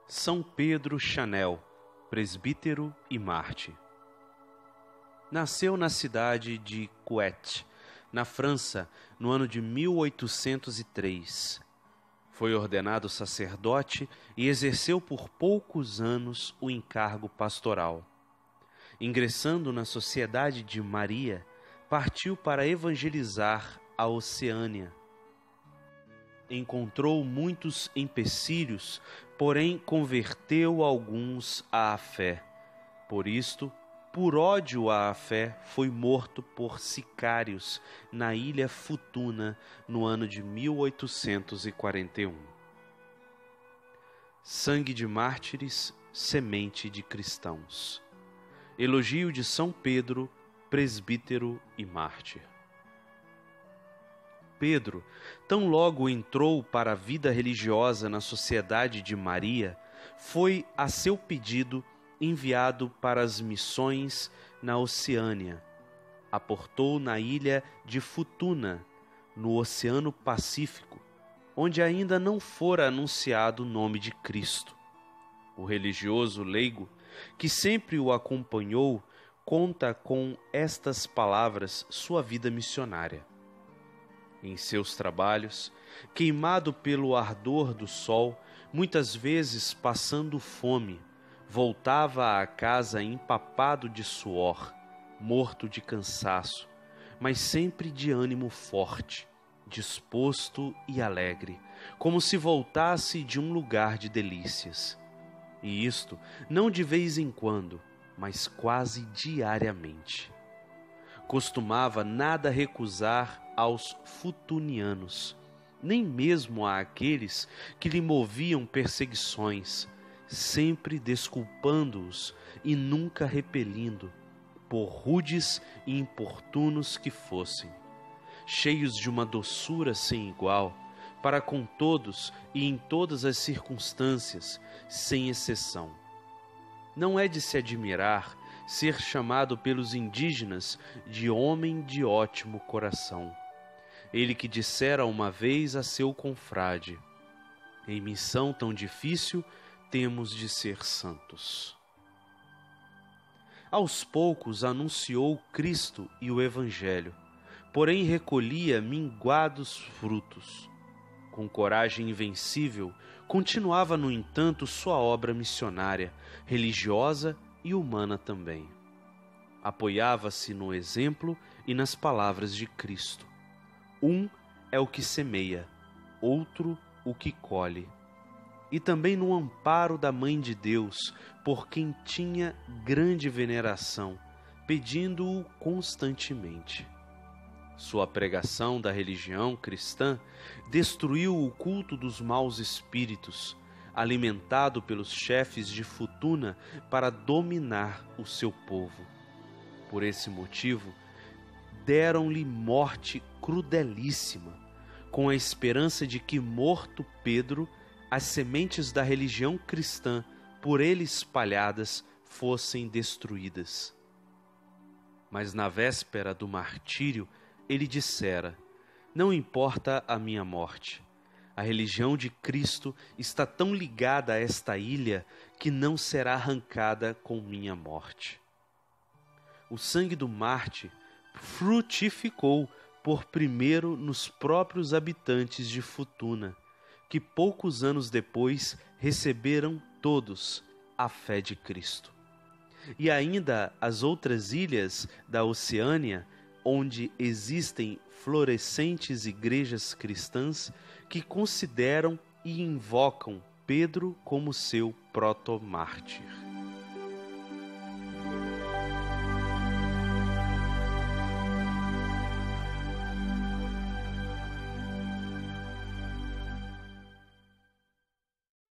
São Pedro Chanel, presbítero e mártir. Nasceu na cidade de Couët, na França, no ano de 1803. Foi ordenado sacerdote e exerceu por poucos anos o encargo pastoral. Ingressando na Sociedade de Maria, partiu para evangelizar a Oceânia. Encontrou muitos empecilhos, porém converteu alguns à fé. Por isto, por ódio à fé, foi morto por sicários na ilha Futuna no ano de 1841. Sangue de mártires, semente de cristãos. Elogio de São Pedro, presbítero e mártir. Pedro, tão logo entrou para a vida religiosa na Sociedade de Maria, foi, a seu pedido, enviado para as missões na Oceânia. Aportou na ilha de Futuna, no Oceano Pacífico, onde ainda não fora anunciado o nome de Cristo. O religioso leigo, que sempre o acompanhou, conta com estas palavras sua vida missionária. Em seus trabalhos, queimado pelo ardor do sol, muitas vezes passando fome, voltava à casa empapado de suor, morto de cansaço, mas sempre de ânimo forte, disposto e alegre, como se voltasse de um lugar de delícias. E isto não de vez em quando, mas quase diariamente. Costumava nada recusar aos futunianos, nem mesmo àqueles que lhe moviam perseguições, sempre desculpando-os e nunca repelindo, por rudes e importunos que fossem, cheios de uma doçura sem igual, para com todos e em todas as circunstâncias, sem exceção. Não é de se admirar ser chamado pelos indígenas de homem de ótimo coração. Ele que dissera uma vez a seu confrade: em missão tão difícil, temos de ser santos. Aos poucos anunciou Cristo e o Evangelho, porém recolhia minguados frutos. Com coragem invencível, continuava, no entanto, sua obra missionária, religiosa e humana também. Apoiava-se no exemplo e nas palavras de Cristo. Um é o que semeia, outro o que colhe. E também no amparo da Mãe de Deus, por quem tinha grande veneração, pedindo-o constantemente. Sua pregação da religião cristã destruiu o culto dos maus espíritos, alimentado pelos chefes de Futuna para dominar o seu povo. Por esse motivo, deram-lhe morte crudelíssima, com a esperança de que, morto Pedro, as sementes da religião cristã, por ele espalhadas, fossem destruídas. Mas na véspera do martírio, ele dissera: não importa a minha morte. A religião de Cristo está tão ligada a esta ilha que não será arrancada com minha morte. O sangue do mártir frutificou por primeiro nos próprios habitantes de Futuna, que poucos anos depois receberam todos a fé de Cristo. E ainda as outras ilhas da Oceânia, onde existem florescentes igrejas cristãs que consideram e invocam Pedro como seu proto-mártir.